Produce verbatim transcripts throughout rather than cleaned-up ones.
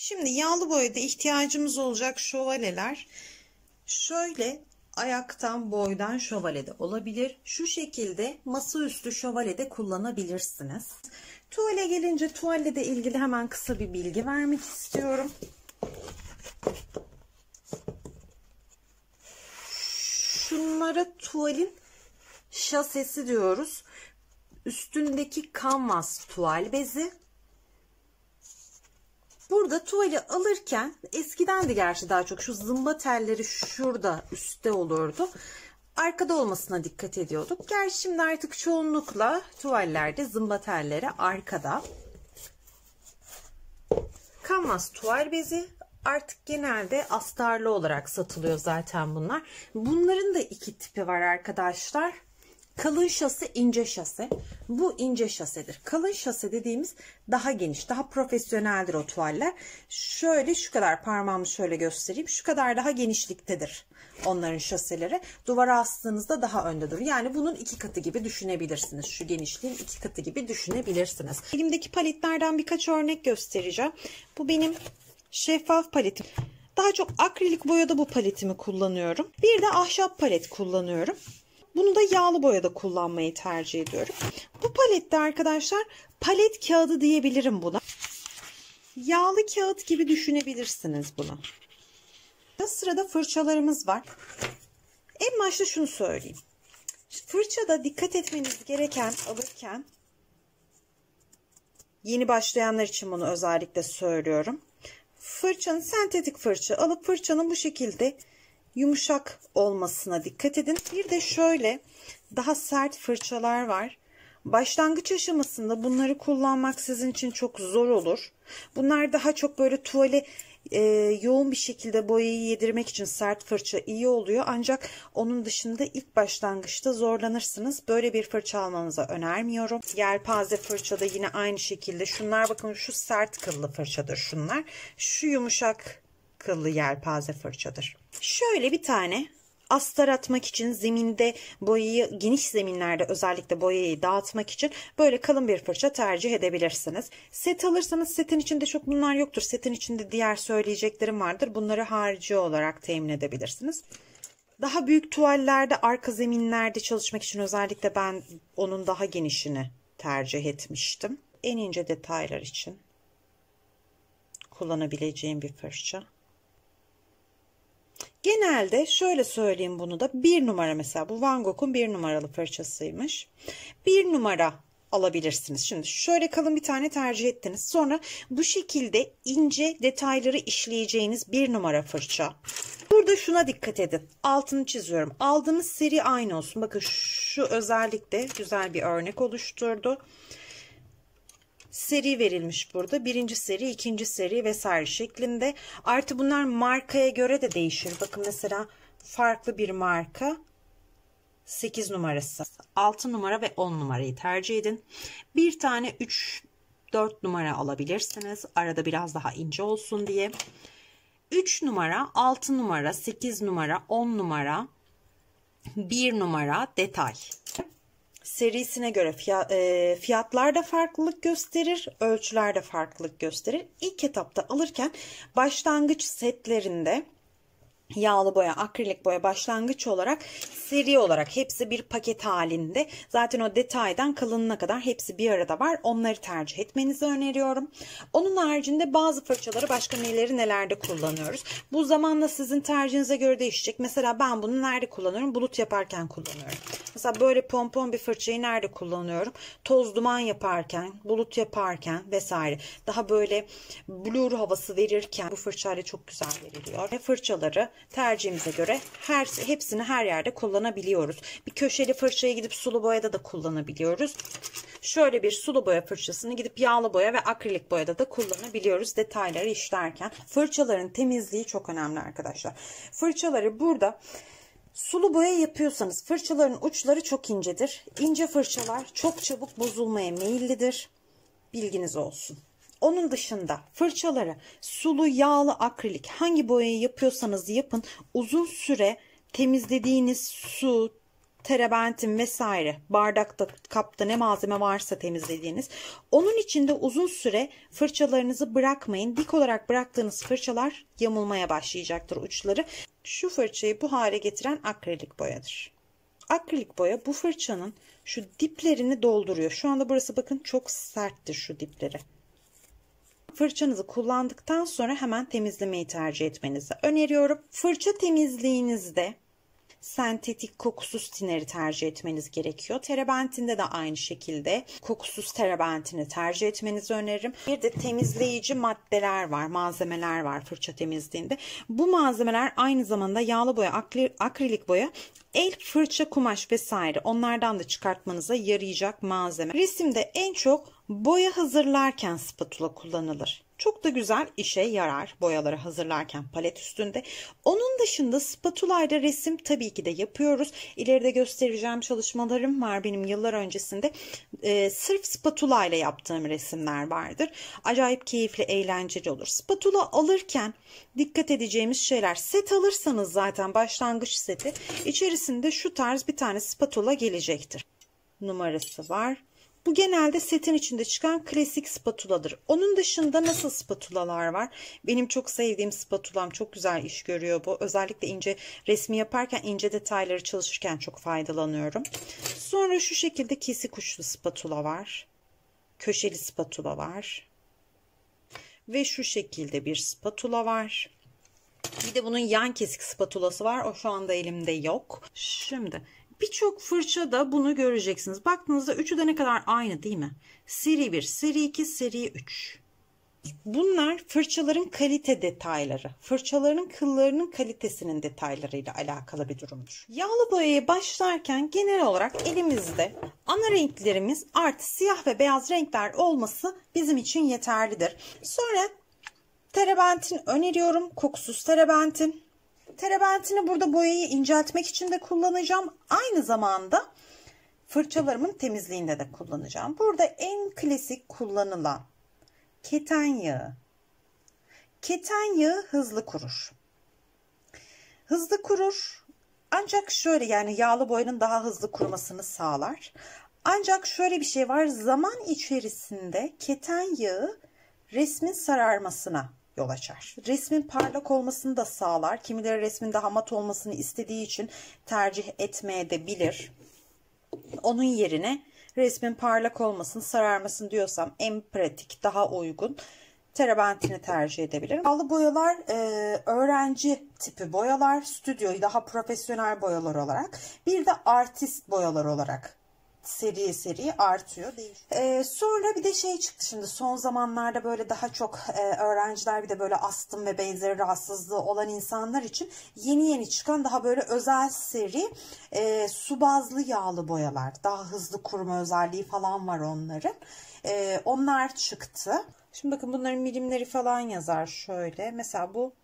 Şimdi yağlı boyada ihtiyacımız olacak şövalyeler şöyle ayaktan boydan şövalye de olabilir. Şu şekilde masaüstü şövalye de kullanabilirsiniz. Tuvale gelince tuvalle de ilgili hemen kısa bir bilgi vermek istiyorum. Şunlara tuvalin şasesi diyoruz. Üstündeki kanvas tuval bezi. Burada tuvali alırken eskiden de gerçi daha çok şu zımba telleri şurada üstte olurdu. Arkada olmasına dikkat ediyorduk. Gerçi şimdi artık çoğunlukla tuvallerde zımba telleri arkada. Kanvas tuval bezi artık genelde astarlı olarak satılıyor zaten bunlar. Bunların da iki tipi var arkadaşlar. Kalın şase, ince şase. Bu ince şasedir. Kalın şase dediğimiz daha geniş, daha profesyoneldir o tuvaller. Şöyle şu kadar parmağımı şöyle göstereyim. Şu kadar daha genişliktedir onların şaseleri. Duvara astığınızda daha önde durur. Yani bunun iki katı gibi düşünebilirsiniz. Şu genişliğin iki katı gibi düşünebilirsiniz. Elimdeki paletlerden birkaç örnek göstereceğim. Bu benim şeffaf paletim. Daha çok akrilik boyada bu paletimi kullanıyorum. Bir de ahşap palet kullanıyorum. Bunu da yağlı boyada kullanmayı tercih ediyorum. Bu palette arkadaşlar palet kağıdı diyebilirim buna. Yağlı kağıt gibi düşünebilirsiniz bunu. Sırada fırçalarımız var. En başta şunu söyleyeyim. Fırçada dikkat etmeniz gereken alırken, yeni başlayanlar için bunu özellikle söylüyorum. Fırçanın sentetik fırça alıp fırçanın bu şekilde yumuşak olmasına dikkat edin. Bir de şöyle daha sert fırçalar var. Başlangıç aşamasında bunları kullanmak sizin için çok zor olur. Bunlar daha çok böyle tuvale e, yoğun bir şekilde boyayı yedirmek için sert fırça iyi oluyor. Ancak onun dışında ilk başlangıçta zorlanırsınız. Böyle bir fırça almanızı önermiyorum. Yelpaze fırçada yine aynı şekilde. Şunlar bakın, şu sert kıllı fırçadır şunlar. Şu yumuşak kıllı yelpaze fırçadır. Şöyle bir tane astar atmak için, zeminde boyayı, geniş zeminlerde özellikle boyayı dağıtmak için böyle kalın bir fırça tercih edebilirsiniz. Set alırsanız setin içinde çok bunlar yoktur. Setin içinde diğer söyleyeceklerim vardır. Bunları harici olarak temin edebilirsiniz. Daha büyük tuvallerde, arka zeminlerde çalışmak için özellikle ben onun daha genişini tercih etmiştim. En ince detaylar için kullanabileceğim bir fırça. Genelde şöyle söyleyeyim, bunu da bir numara, mesela bu Van Gogh'un bir numaralı fırçasıymış. Bir numara alabilirsiniz. Şimdi şöyle kalın bir tane tercih ettiniz. Sonra bu şekilde ince detayları işleyeceğiniz bir numara fırça. Burada şuna dikkat edin. Altını çiziyorum. Aldığınız seri aynı olsun. Bakın şu özellikle güzel bir örnek oluşturdu. Seri verilmiş burada. Birinci seri, ikinci seri vesaire şeklinde. Artı bunlar markaya göre de değişir. Bakın mesela farklı bir marka sekiz numarası. altı numara ve on numarayı tercih edin. Bir tane üç dört numara alabilirsiniz. Arada biraz daha ince olsun diye. üç numara, altı numara, sekiz numara, on numara, bir numara detay. Serisine göre fiyatlar da farklılık gösterir, ölçüler de farklılık gösterir. İlk etapta alırken başlangıç setlerinde yağlı boya, akrilik boya başlangıç olarak seri olarak hepsi bir paket halinde. Zaten o detaydan kalınına kadar hepsi bir arada var. Onları tercih etmenizi öneriyorum. Onun haricinde bazı fırçaları başka neleri nelerde kullanıyoruz. Bu zamanla sizin tercihinize göre değişecek. Mesela ben bunu nerede kullanıyorum? Bulut yaparken kullanıyorum. Mesela böyle pompon bir fırçayı nerede kullanıyorum? Toz duman yaparken, bulut yaparken vesaire. Daha böyle blur havası verirken bu fırçayla çok güzel veriliyor. Ve fırçaları tercihimize göre her hepsini her yerde kullanabiliyoruz. Bir köşeli fırçayı gidip sulu boyada da kullanabiliyoruz. Şöyle bir sulu boya fırçasını gidip yağlı boya ve akrilik boyada da kullanabiliyoruz detayları işlerken. Fırçaların temizliği çok önemli arkadaşlar. Fırçaları burada sulu boya yapıyorsanız fırçaların uçları çok incedir. İnce fırçalar çok çabuk bozulmaya meyillidir. Bilginiz olsun. Onun dışında fırçaları sulu, yağlı, akrilik hangi boyayı yapıyorsanız yapın, uzun süre temizlediğiniz su, terebentin vesaire, bardakta, kapta ne malzeme varsa temizlediğiniz, onun içinde uzun süre fırçalarınızı bırakmayın. Dik olarak bıraktığınız fırçalar yamulmaya başlayacaktır uçları. Şu fırçayı bu hale getiren akrilik boyadır. Akrilik boya bu fırçanın şu diplerini dolduruyor. Şu anda burası bakın çok serttir şu dipleri. Fırçanızı kullandıktan sonra hemen temizlemeyi tercih etmenizi öneriyorum. Fırça temizliğinizde sentetik kokusuz tineri tercih etmeniz gerekiyor. Terebentinde de aynı şekilde kokusuz terebentini tercih etmenizi öneririm. Bir de temizleyici maddeler var, malzemeler var fırça temizliğinde. Bu malzemeler aynı zamanda yağlı boya, akrilik boya, el fırça, kumaş vesaire, onlardan da çıkartmanıza yarayacak malzeme. Resimde en çok boya hazırlarken spatula kullanılır. Çok da güzel işe yarar boyaları hazırlarken palet üstünde. Onun dışında spatula ile resim tabii ki de yapıyoruz. İleride göstereceğim çalışmalarım var benim yıllar öncesinde. Ee, sırf spatula ile yaptığım resimler vardır. Acayip keyifli, eğlenceli olur. Spatula alırken dikkat edeceğimiz şeyler, set alırsanız zaten başlangıç seti içerisinde şu tarz bir tane spatula gelecektir. Numarası var. Bu genelde setin içinde çıkan klasik spatuladır. Onun dışında nasıl spatulalar var? Benim çok sevdiğim spatulam, çok güzel iş görüyor bu. Özellikle ince resmi yaparken, ince detayları çalışırken çok faydalanıyorum. Sonra şu şekilde kesik uçlu spatula var. Köşeli spatula var. Ve şu şekilde bir spatula var. Bir de bunun yan kesik spatulası var. O şu anda elimde yok. Şimdi birçok fırçada bunu göreceksiniz. Baktığınızda üçü de ne kadar aynı değil mi? Seri bir, seri iki, seri üç. Bunlar fırçaların kalite detayları. Fırçaların kıllarının kalitesinin detaylarıyla alakalı bir durumdur. Yağlı boyaya başlarken genel olarak elimizde ana renklerimiz artı siyah ve beyaz renkler olması bizim için yeterlidir. Sonra terebentin öneriyorum. Kokusuz terebentin. Terebentini burada boyayı inceltmek için de kullanacağım. Aynı zamanda fırçalarımın temizliğinde de kullanacağım. Burada en klasik kullanılan keten yağı. Keten yağı hızlı kurur. Hızlı kurur. Ancak şöyle, yani yağlı boyanın daha hızlı kurumasını sağlar. Ancak şöyle bir şey var. Zaman içerisinde keten yağı resmin sararmasına yol açar. Resmin parlak olmasını da sağlar. Kimileri resmin daha mat olmasını istediği için tercih etmeye de bilir. Onun yerine resmin parlak olmasını, sararmasını diyorsam en pratik, daha uygun terebentini tercih edebilirim. Yağlı boyalar e, öğrenci tipi boyalar, stüdyo daha profesyonel boyalar olarak, bir de artist boyalar olarak seri seri artıyor. Ee, sonra bir de şey çıktı şimdi son zamanlarda, böyle daha çok e, öğrenciler, bir de böyle astım ve benzeri rahatsızlığı olan insanlar için yeni yeni çıkan daha böyle özel seri e, su bazlı yağlı boyalar. Daha hızlı kuruma özelliği falan var onların. E, onlar çıktı. Şimdi bakın bunların milimleri falan yazar şöyle. Mesela bu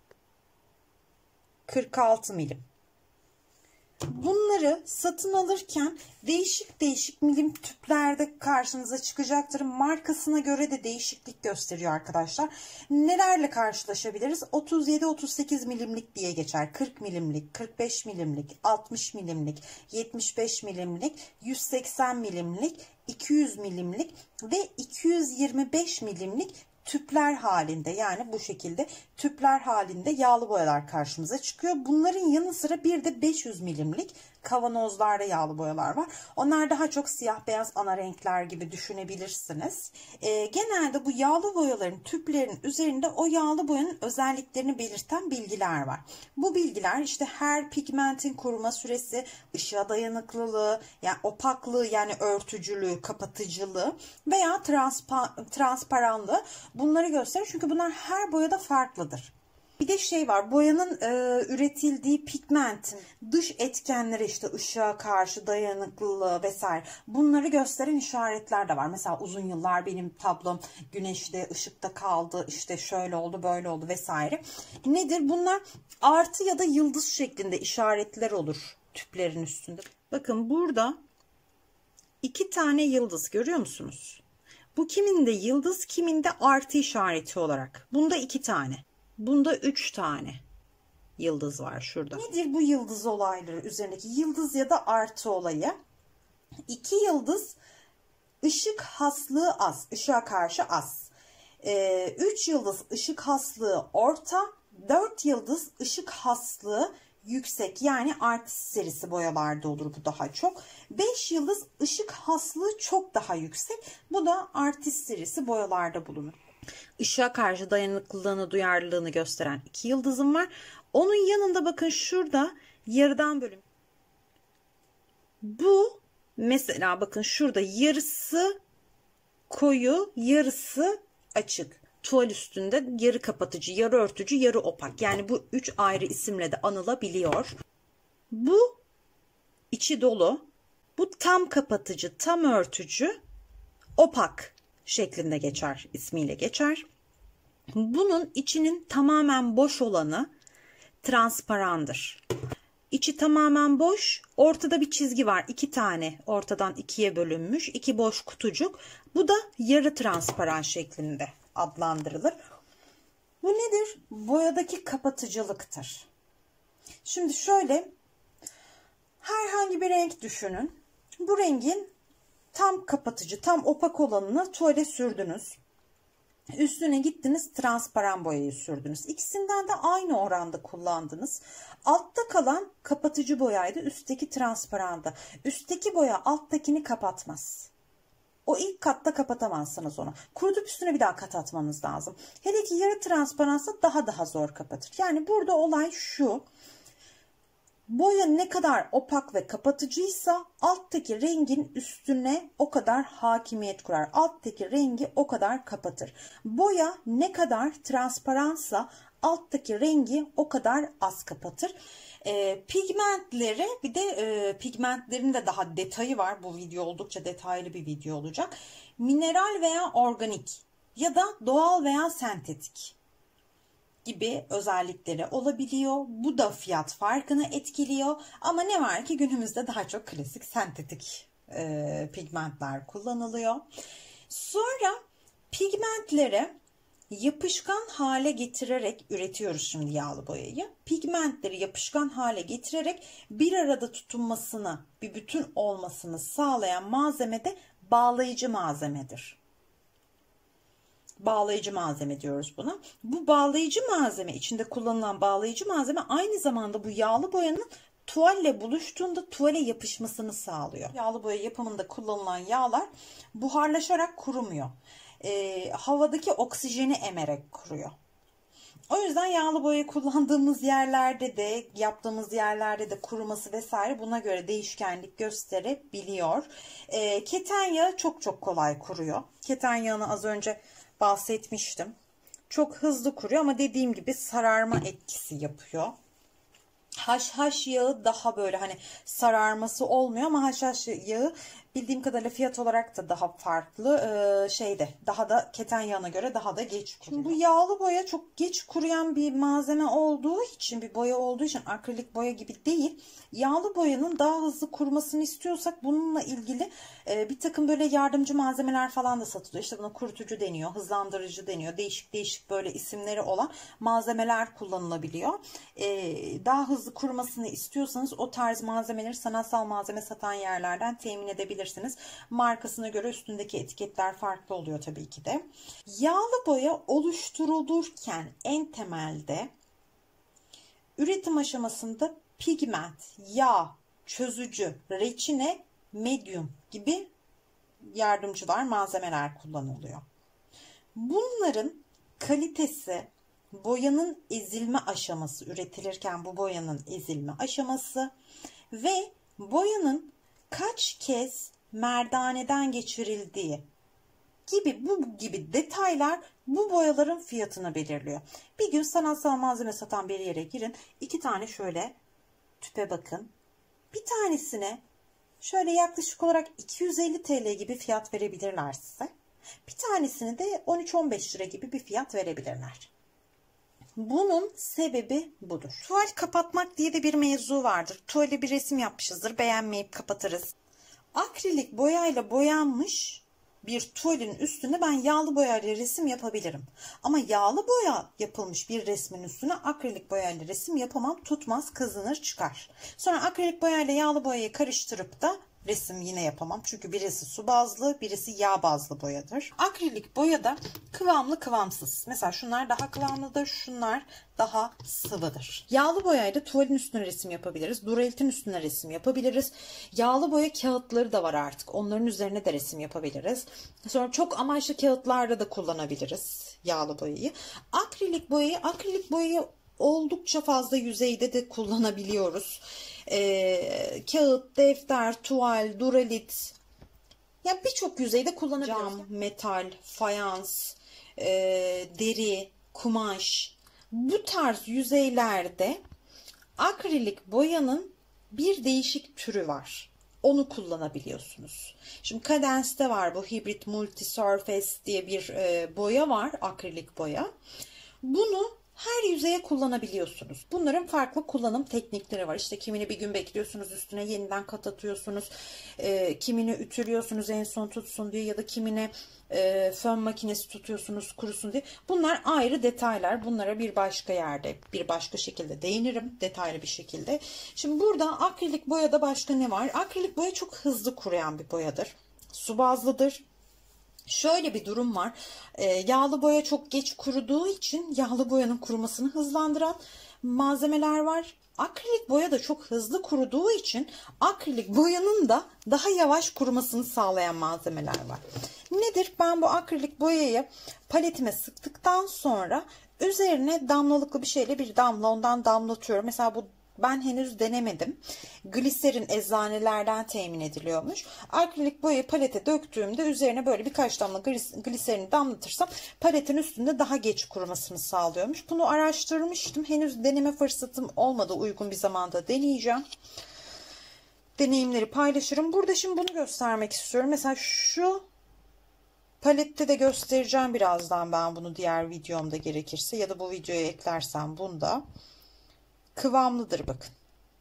kırk altı milim. Bunları satın alırken değişik değişik milim tüplerde karşınıza çıkacaktır. Markasına göre de değişiklik gösteriyor arkadaşlar. Nelerle karşılaşabiliriz? otuz yedi otuz sekiz milimlik diye geçer. kırk milimlik, kırk beş milimlik, altmış milimlik, yetmiş beş milimlik, yüz seksen milimlik, iki yüz milimlik ve iki yüz yirmi beş milimlik tüpler halinde, yani bu şekilde tüpler halinde yağlı boyalar karşımıza çıkıyor. Bunların yanı sıra bir de beş yüz milimlik kavanozlarda yağlı boyalar var. Onlar daha çok siyah beyaz ana renkler gibi düşünebilirsiniz. Ee, genelde bu yağlı boyaların tüplerin üzerinde o yağlı boyanın özelliklerini belirten bilgiler var. Bu bilgiler işte her pigmentin kuruma süresi, ışığa dayanıklılığı, yani opaklığı, yani örtücülüğü, kapatıcılığı veya transpa transparanlığı, bunları gösterir. Çünkü bunlar her boyada farklıdır. Bir de şey var, boyanın e, üretildiği pigmentin dış etkenleri, işte ışığa karşı dayanıklılığı vesaire, bunları gösteren işaretler de var. Mesela uzun yıllar benim tablom güneşte, ışıkta kaldı, işte şöyle oldu, böyle oldu vesaire. Nedir? Bunlar artı ya da yıldız şeklinde işaretler olur tüplerin üstünde. Bakın burada iki tane yıldız görüyor musunuz? Bu kiminde yıldız, kiminde artı işareti olarak. Bunda iki tane. Bunda üç tane yıldız var şurada. Nedir bu yıldız olayları üzerindeki yıldız ya da artı olayı? İki yıldız ışık haslığı az, ışığa karşı az. Ee, üç yıldız ışık haslığı orta, dört yıldız ışık haslığı yüksek, yani artist serisi boyalarda olur bu daha çok. beş yıldız ışık haslığı çok daha yüksek. Bu da artist serisi boyalarda bulunur. Işığa karşı dayanıklılığını, duyarlılığını gösteren iki yıldızım var. Onun yanında bakın şurada yarıdan bölüm. Bu mesela bakın şurada yarısı koyu, yarısı açık. Tuval üstünde yarı kapatıcı, yarı örtücü, yarı opak. Yani bu üç ayrı isimle de anılabiliyor. Bu içi dolu. Bu tam kapatıcı, tam örtücü, opak şeklinde geçer, ismiyle geçer. Bunun içinin tamamen boş olanı transparandır. İçi tamamen boş, ortada bir çizgi var. İki tane ortadan ikiye bölünmüş, iki boş kutucuk. Bu da yarı transparan şeklinde adlandırılır. Bu nedir? Boyadaki kapatıcılıktır. Şimdi şöyle, herhangi bir renk düşünün. Bu rengin tam kapatıcı, tam opak olanını tuvale sürdünüz. Üstüne gittiniz transparan boyayı sürdünüz. İkisinden de aynı oranda kullandınız. Altta kalan kapatıcı boyaydı, üstteki transparanda. Üstteki boya alttakini kapatmaz. O ilk katta kapatamazsınız onu. Kurutup üstüne bir daha kat atmanız lazım. Hele ki yarı transparansa daha daha zor kapatır. Yani burada olay şu. Boya ne kadar opak ve kapatıcıysa alttaki rengin üstüne o kadar hakimiyet kurar. Alttaki rengi o kadar kapatır. Boya ne kadar transparansa alttaki rengi o kadar az kapatır. E, pigmentleri, bir de e, pigmentlerin de daha detayı var. Bu video oldukça detaylı bir video olacak. Mineral veya organik ya da doğal veya sentetik gibi özellikleri olabiliyor. Bu da fiyat farkını etkiliyor. Ama ne var ki günümüzde daha çok klasik sentetik e, pigmentler kullanılıyor. Sonra pigmentleri yapışkan hale getirerek üretiyoruz şimdi yağlı boyayı. Pigmentleri yapışkan hale getirerek bir arada tutunmasını, bir bütün olmasını sağlayan malzeme de bağlayıcı malzemedir. Bağlayıcı malzeme diyoruz buna. Bu bağlayıcı malzeme, içinde kullanılan bağlayıcı malzeme aynı zamanda bu yağlı boyanın tuvalle buluştuğunda tuvale yapışmasını sağlıyor. Yağlı boya yapımında kullanılan yağlar buharlaşarak kurumuyor. E, havadaki oksijeni emerek kuruyor. O yüzden yağlı boya kullandığımız yerlerde de, yaptığımız yerlerde de kuruması vesaire buna göre değişkenlik gösterebiliyor. E, keten yağı çok çok kolay kuruyor. Keten yağını az önce bahsetmiştim. Çok hızlı kuruyor ama dediğim gibi sararma etkisi yapıyor. Haşhaş yağı daha böyle hani sararması olmuyor ama haşhaş yağı bildiğim kadarıyla fiyat olarak da daha farklı ee, şeyde daha da keten yağına göre daha da geç kuruyor. Şimdi bu yağlı boya çok geç kuruyan bir malzeme olduğu için, bir boya olduğu için akrilik boya gibi değil. Yağlı boyanın daha hızlı kurumasını istiyorsak bununla ilgili e, bir takım böyle yardımcı malzemeler falan da satılıyor. İşte buna kurutucu deniyor, hızlandırıcı deniyor. Değişik değişik böyle isimleri olan malzemeler kullanılabiliyor. E, daha hızlı kurumasını istiyorsanız o tarz malzemeleri sanatsal malzeme satan yerlerden temin edebilirsiniz. Markasına göre üstündeki etiketler farklı oluyor tabii ki de. Yağlı boya oluşturulurken en temelde üretim aşamasında pigment, yağ, çözücü, reçine, medyum gibi yardımcılar, malzemeler kullanılıyor. Bunların kalitesi, boyanın ezilme aşaması, üretilirken bu boyanın ezilme aşaması ve boyanın kaç kez merdaneden geçirildiği gibi bu gibi detaylar bu boyaların fiyatını belirliyor. Bir gün sanatsal malzeme satan bir yere girin. İki tane şöyle tüpe bakın. Bir tanesine şöyle yaklaşık olarak iki yüz elli TL gibi fiyat verebilirler size. Bir tanesini de on üç on beş lira gibi bir fiyat verebilirler. Bunun sebebi budur. Tuval kapatmak diye de bir mevzu vardır. Tuvale bir resim yapmışızdır, beğenmeyip kapatırız. Akrilik boyayla boyanmış bir tuvalin üstüne ben yağlı boyayla resim yapabilirim. Ama yağlı boya yapılmış bir resmin üstüne akrilik boyayla resim yapamam. Tutmaz, kazınır, çıkar. Sonra akrilik boyayla yağlı boyayı karıştırıp da resim yine yapamam. Çünkü birisi su bazlı, birisi yağ bazlı boyadır. Akrilik boyada kıvamlı, kıvamsız. Mesela şunlar daha kıvamlıdır, şunlar daha sıvıdır. Yağlı boyayla tuvalin üstüne resim yapabiliriz. Duralitin üstüne resim yapabiliriz. Yağlı boya kağıtları da var artık. Onların üzerine de resim yapabiliriz. Sonra çok amaçlı kağıtlarda da kullanabiliriz yağlı boyayı. Akrilik boyayı, akrilik boyayı oldukça fazla yüzeyde de kullanabiliyoruz. Ee, kağıt, defter, tuval, duralit, yani birçok yüzeyde kullanabiliyoruz. Cam, metal, fayans, e, deri, kumaş, bu tarz yüzeylerde akrilik boyanın bir değişik türü var. Onu kullanabiliyorsunuz. Şimdi Cadence'de var bu Hybrid Multi Surface diye bir e, boya var, akrilik boya. Bunu her yüzeye kullanabiliyorsunuz. Bunların farklı kullanım teknikleri var. İşte kimini bir gün bekliyorsunuz, üstüne yeniden kat atıyorsunuz. E, kimini ütülüyorsunuz en son tutsun diye, ya da kimine e, fön makinesi tutuyorsunuz kurusun diye. Bunlar ayrı detaylar. Bunlara bir başka yerde, bir başka şekilde değinirim. Detaylı bir şekilde. Şimdi burada akrilik boyada başka ne var? Akrilik boya çok hızlı kuruyan bir boyadır. Su bazlıdır. Şöyle bir durum var. E, yağlı boya çok geç kuruduğu için yağlı boyanın kurumasını hızlandıran malzemeler var. Akrilik boya da çok hızlı kuruduğu için akrilik boyanın da daha yavaş kurumasını sağlayan malzemeler var. Nedir? Ben bu akrilik boyayı paletime sıktıktan sonra üzerine damlalıklı bir şeyle bir damla ondan damlatıyorum. Mesela bu ben henüz denemedim. Gliserin eczanelerden temin ediliyormuş. Akrilik boyayı palete döktüğümde üzerine böyle birkaç damla gliserini damlatırsam paletin üstünde daha geç kurumasını sağlıyormuş. Bunu araştırmıştım. Henüz deneme fırsatım olmadı. Uygun bir zamanda deneyeceğim. Deneyimleri paylaşırım. Burada şimdi bunu göstermek istiyorum. Mesela şu palette de göstereceğim birazdan ben bunu, diğer videomda gerekirse, ya da bu videoya eklersem bunda. Kıvamlıdır bakın.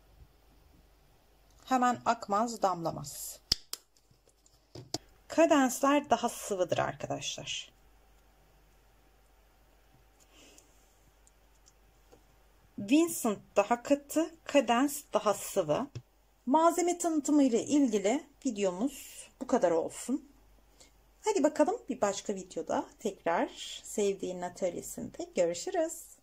Hemen akmaz, damlamaz. Kadensler daha sıvıdır arkadaşlar. Vincent daha katı, Kadens daha sıvı. Malzeme tanıtımı ile ilgili videomuz bu kadar olsun. Hadi bakalım bir başka videoda tekrar Sevdiğin Atölyesi'nde görüşürüz.